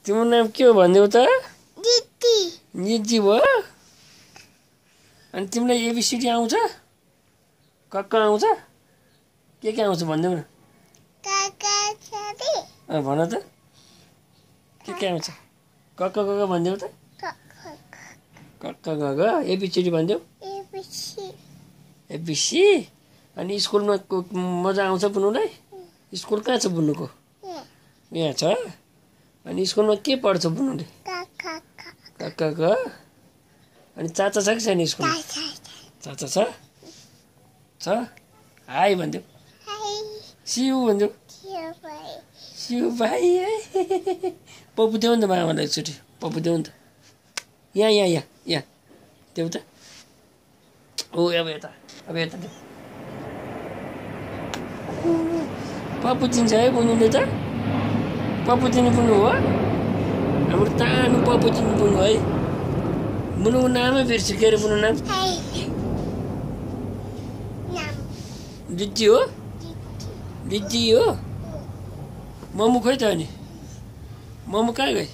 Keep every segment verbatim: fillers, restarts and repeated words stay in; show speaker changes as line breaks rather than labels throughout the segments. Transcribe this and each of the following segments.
तिम्रो नाम के हो भनिदेऊ त?
दिदी।
निजी हो? अनि तिमीलाई एबीसीडी आउँछ? कक्क आउँछ? के के आउँछ भनिदेऊ न?
काका छबी।
अँ भन त के के आउँछ? कक्क कक्क भनिदेऊ त? कक्क कक्क एबीसीडी भनिदेऊ?
एबीसी।
एबीसी। अनि स्कुलमा मजा आउँछ बुन्नुलाई? स्कुल कहाँ छ बुन्नुको? यहाँ छ। अनि स्कुलमा के पढ्छ बुन्नुले? कक्क क। अनि चाचा छ कि छैन स्कुलमा? चाचा छ? छ? हाई भनिदेऊ? सिउ भनिदेऊ? सिउ भाइ है। पप्पु देऊ नि त मामालाई एकचोटि। पप्पु देऊ नि त। यहाँ यहाँ यहाँ यहाँ देऊ त। ओ अब यता अब यता देऊ। पप्पु चिन्छ है बुन्नुले त? पप्पु चिन्नु बुन्नु हो? हाम्रो तानो पप्पु चिन्नु बुन्नु है। बुन्नुको नामै बिर्स्यो। के अरे बुन्नु नाम? दिदी हो? दिदी हो? मम्मु खोइ त अनि? मम्मु कहाँ गए?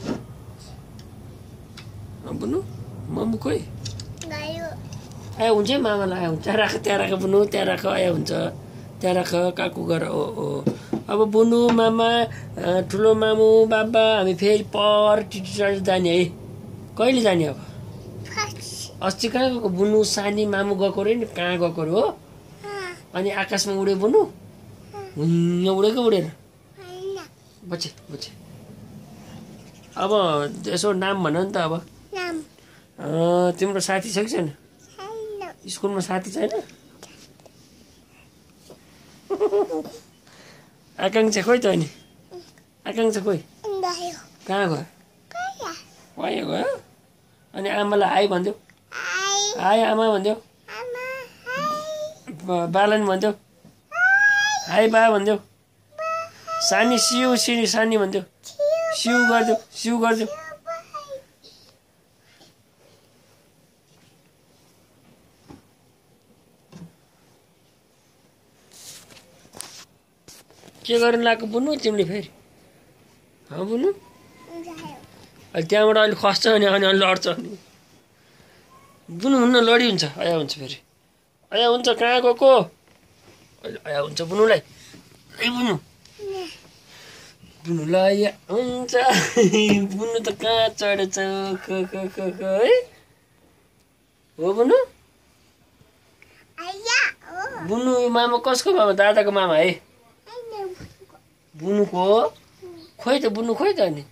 बुन्नु मम्मु खोइ? आयो हुन्छ है मामालाई आयो हुन्छ। त्यहाँ राख त्यहाँ राख बुन्नु त्यहाँ राख आयो हुन्छ। त्यहाँ राख काकु गर। ओ ओ अब बुनु मामा ठुलो मामु बाबा हामी फेरि पर टिटी जाने है। कहिले जाने अब? अस्ति कहाँ गएको? बुनु सानी मामु गएको रे नि। कहाँ गएको रे हो? अनि आकाशमा उड्यो बुनु? हुन्न उडेको उडेर? बचे बचे। अब यसो नाम भन नि त अब। तिम्रो साथी छ कि छैन? स्कुलमा साथी छैन? आकाङ्क्षा खोइ त अनि? आकाङ्क्षा खोइ? कहाँ गयो? वाया गयो? अनि आमालाई हाई भनिदेऊ? हाई आमा भनिदेऊ? बालन भनिदेऊ? हाई बा भनिदेऊ? सानी सिउ सिनी सानी भनिदेऊ? सिउ गरिदेऊ सिउ गरिदेऊ? के गर्नु लाग्यो बुन्नु तिमीले फेरि? हँ बुन्नु? अहिले त्यहाँबाट अहिले खस्छ अनि अनि अलि लड्छ अनि बुन्नु हुन्न लडी हुन्छ। आया हुन्छ फेरि आया हुन्छ। कहाँ गएको? अहिले आया हुन्छ बुन्नुलाई। है बुन्नु बुन्नुलाई हुन्छ। बुन्नु त कहाँ चढेछ? ख ख ख ख है हो बुन्नु? बुन्नु मामा कसको मामा? दादाको मामा है? बुनुको हो? खोइ त बुन्नु खोइ त अनि?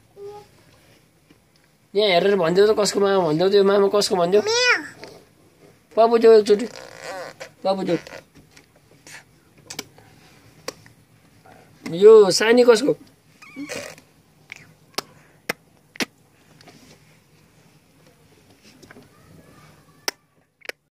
यहाँ हेरेर भनिदेऊ त कसको मामा भनिदेऊ त। यो मामा कसको भनिदेऊ? पप्पु देऊ एकचोटि। पप्पु देऊ। यो सानी कसको?